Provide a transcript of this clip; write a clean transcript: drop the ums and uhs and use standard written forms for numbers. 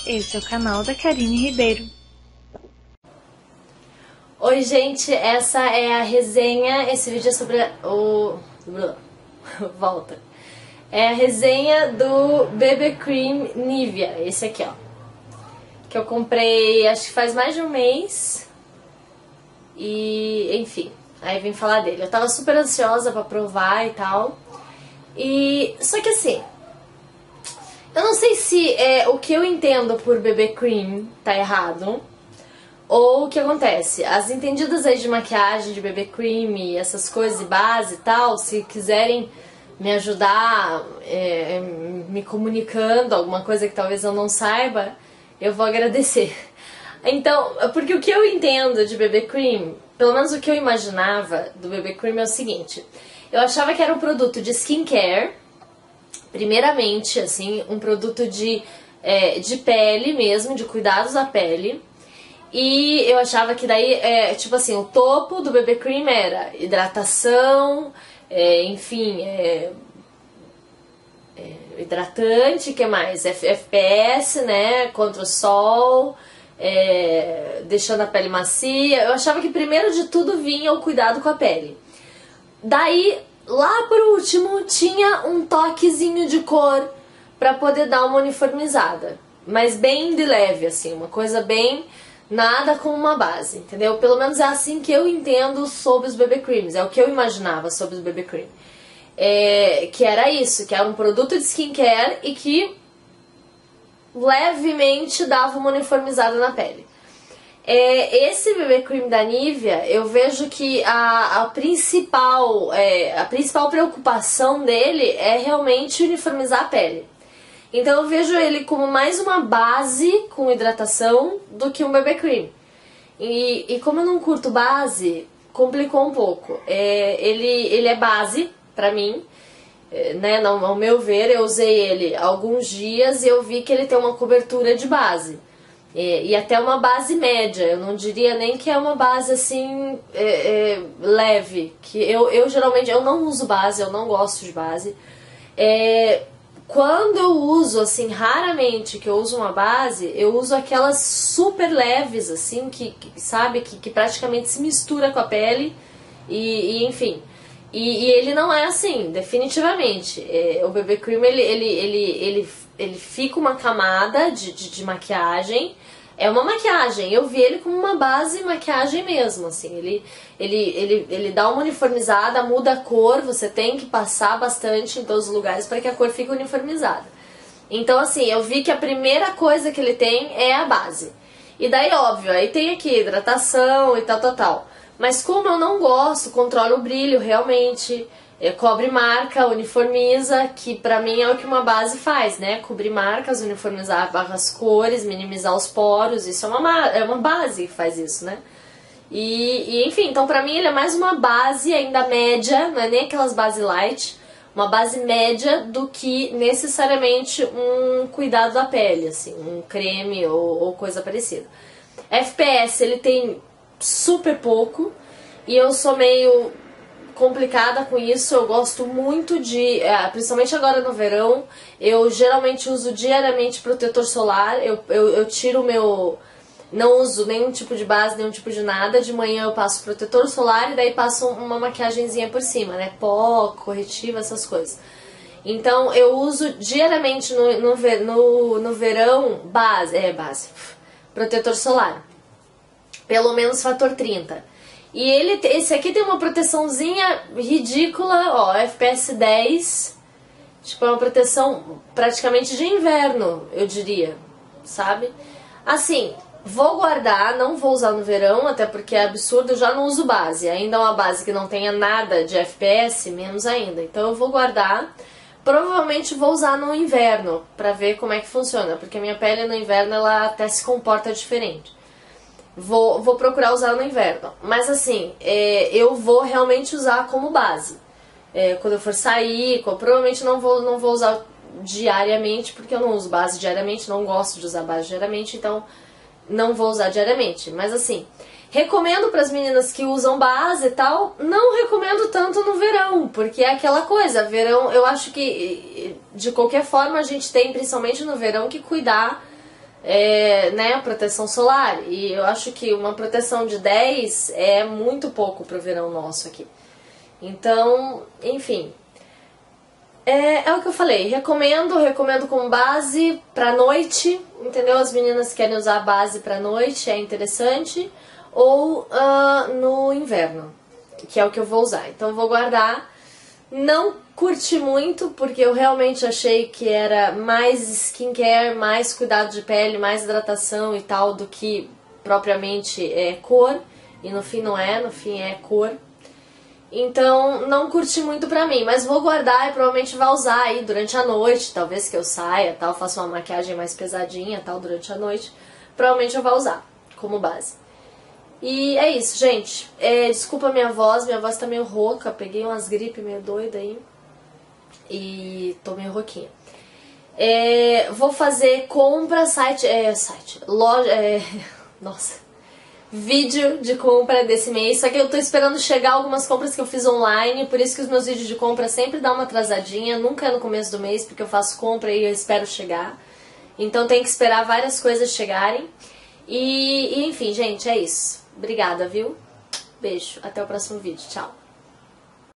Esse é o canal da Karine Ribeiro. Oi gente, essa é a resenha, esse vídeo é sobre o... volta. É a resenha do BB Cream Nivea, esse aqui ó. Que eu comprei, acho que faz mais de um mês. E, enfim, aí vim falar dele. Eu tava super ansiosa pra provar e tal. Só que assim, eu não sei se o que eu entendo por BB Cream tá errado. Ou o que acontece? As entendidas aí de maquiagem, de BB Cream e essas coisas de base e tal, se quiserem me ajudar me comunicando alguma coisa que talvez eu não saiba, eu vou agradecer. Então, porque o que eu entendo de BB Cream, pelo menos o que eu imaginava do BB Cream é o seguinte: eu achava que era um produto de skincare, primeiramente, assim, um produto de pele mesmo, de cuidados da pele. E eu achava que daí, tipo assim, o topo do BB Cream era hidratação, enfim, hidratante, que mais? FPS, né, contra o sol, deixando a pele macia. Eu achava que primeiro de tudo vinha o cuidado com a pele. Daí, lá por último, tinha um toquezinho de cor pra poder dar uma uniformizada. Mas bem de leve, assim, uma coisa bem... nada com uma base, entendeu? Pelo menos é assim que eu entendo sobre os BB Creams, é o que eu imaginava sobre os BB Cream. Que era isso, que era um produto de skincare e que levemente dava uma uniformizada na pele. Esse BB Cream da Nivea, eu vejo que a principal preocupação dele é realmente uniformizar a pele. Então eu vejo ele como mais uma base com hidratação do que um BB Cream. E como eu não curto base, complicou um pouco. Ele é base pra mim, né? Ao meu ver, eu usei ele alguns dias e eu vi que ele tem uma cobertura de base. E até uma base média, eu não diria nem que é uma base assim leve. Que eu geralmente eu não uso base, eu não gosto de base. Quando eu uso, assim, raramente que eu uso uma base, eu uso aquelas super leves, assim, sabe, que praticamente se mistura com a pele enfim. E ele não é assim, definitivamente. O BB Cream, ele fica uma camada de maquiagem. É uma maquiagem, eu vi ele como uma base maquiagem mesmo, assim, ele dá uma uniformizada, muda a cor, você tem que passar bastante em todos os lugares para que a cor fique uniformizada. Então, assim, eu vi que a primeira coisa que ele tem é a base. E daí, óbvio, aí tem aqui hidratação e tal. Mas como eu não gosto, controla o brilho realmente, cobre marca, uniformiza, que pra mim é o que uma base faz, né? Cobrir marcas, uniformizar as cores, minimizar os poros, isso é uma base que faz isso, né? Enfim, então pra mim ele é mais uma base ainda média, não é nem aquelas base light, uma base média do que necessariamente um cuidado da pele, assim, um creme ou coisa parecida. FPS ele tem super pouco e eu sou meio complicada com isso, eu gosto muito principalmente agora no verão, eu geralmente uso diariamente protetor solar, eu tiro o meu... não uso nenhum tipo de base, nenhum tipo de nada, de manhã eu passo protetor solar e daí passo uma maquiagenzinha por cima, né, pó, corretivo, essas coisas. Então eu uso diariamente no verão base, protetor solar, pelo menos fator 30. E esse aqui tem uma proteçãozinha ridícula, ó, FPS 10, tipo, é uma proteção praticamente de inverno, eu diria, sabe? Assim, vou guardar, não vou usar no verão, até porque é absurdo, eu já não uso base, ainda é uma base que não tenha nada de FPS, menos ainda, então eu vou guardar, provavelmente vou usar no inverno, pra ver como é que funciona, porque a minha pele no inverno, ela até se comporta diferente. Vou procurar usar no inverno. Mas assim, eu vou realmente usar como base. Quando eu for sair, provavelmente não vou usar diariamente, porque eu não uso base diariamente, não gosto de usar base diariamente, então não vou usar diariamente. Mas assim, recomendo para as meninas que usam base e tal, não recomendo tanto no verão, porque é aquela coisa, verão, eu acho que de qualquer forma a gente tem, principalmente no verão, que cuidar né, proteção solar. E eu acho que uma proteção de 10 é muito pouco pro verão nosso aqui. Então, enfim, é o que eu falei, recomendo como base pra noite, entendeu? As meninas querem usar base pra noite, é interessante, ou no inverno, que é o que eu vou usar. Então eu vou guardar. Não curti muito, porque eu realmente achei que era mais skincare, mais cuidado de pele, mais hidratação e tal, do que propriamente cor. E no fim não é, no fim é cor. Então não curti muito pra mim, mas vou guardar e provavelmente vai usar aí durante a noite, talvez que eu saia, tal, faça uma maquiagem mais pesadinha, tal, durante a noite. Provavelmente eu vou usar como base. E é isso, gente. Desculpa minha voz tá meio rouca, peguei umas gripes meio doida aí e tô meio rouquinha. Vou fazer compra, loja, nossa, vídeo de compra desse mês, só que eu tô esperando chegar algumas compras que eu fiz online, por isso que os meus vídeos de compra sempre dão uma atrasadinha, nunca é no começo do mês, porque eu faço compra e eu espero chegar. Então tem que esperar várias coisas chegarem. E enfim, gente, é isso. Obrigada, viu? Beijo. Até o próximo vídeo. Tchau.